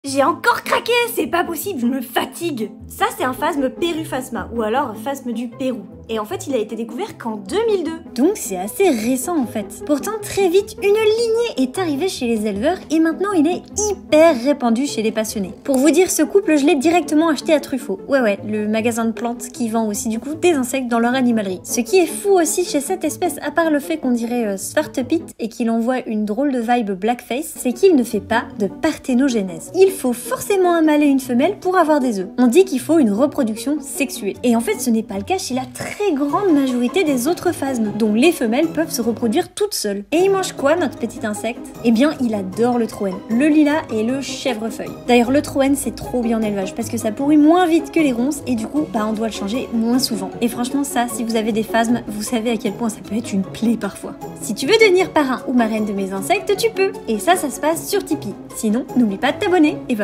J'ai encore craqué, c'est pas possible, je me fatigue. Ça c'est un phasme péruphasma, ou alors phasme du Pérou. Et en fait il a été découvert qu'en 2002. Donc c'est assez récent en fait. Pourtant très vite, une lignée est arrivée chez les éleveurs et maintenant il est hyper répandu chez les passionnés. Pour vous dire, ce couple, je l'ai directement acheté à Truffaut. Ouais, le magasin de plantes qui vend aussi du coup des insectes dans leur animalerie. Ce qui est fou aussi chez cette espèce, à part le fait qu'on dirait Svartepit et qu'il envoie une drôle de vibe blackface, c'est qu'il ne fait pas de parthénogenèse. Il faut forcément un mâle et une femelle pour avoir des œufs. On dit qu'il faut une reproduction sexuée. Et en fait, ce n'est pas le cas chez la très grande majorité des autres phasmes, dont les femelles peuvent se reproduire toutes seules. Et il mange quoi, notre petit insecte? Eh bien, il adore le troène, le lilas et le chèvrefeuille. D'ailleurs, le troène, c'est trop bien en élevage parce que ça pourrit moins vite que les ronces et du coup, on doit le changer moins souvent. Et franchement, ça, si vous avez des phasmes, vous savez à quel point ça peut être une plaie parfois. Si tu veux devenir parrain ou marraine de mes insectes, tu peux. Et ça se passe sur Tipeee. Sinon, n'oublie pas de t'abonner et